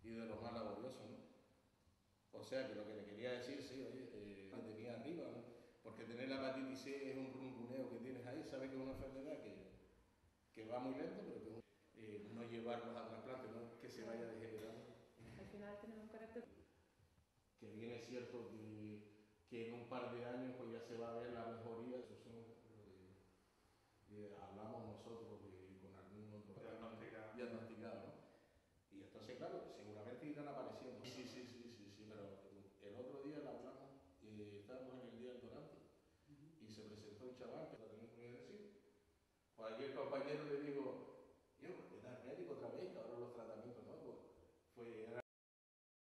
y de lo más laborioso, ¿no? O sea que lo que le quería decir, sí, oye, la tenía arriba, ¿no? Porque tener la hepatitis C es un ronroneo que tienes ahí, sabes que es una enfermedad que va muy lento, pero que no llevarlos a trasplante, no que se vaya degenerando. Al final tenemos un carácter... Que bien es cierto que en un par de años pues ya se va a ver la mejoría, eso son hablamos nosotros con algún otro diagnosticado, ¿no? Y entonces, claro, seguramente irán apareciendo. Sí, pero el otro día la hablamos, estábamos en el Día del Donante y se presentó un chaval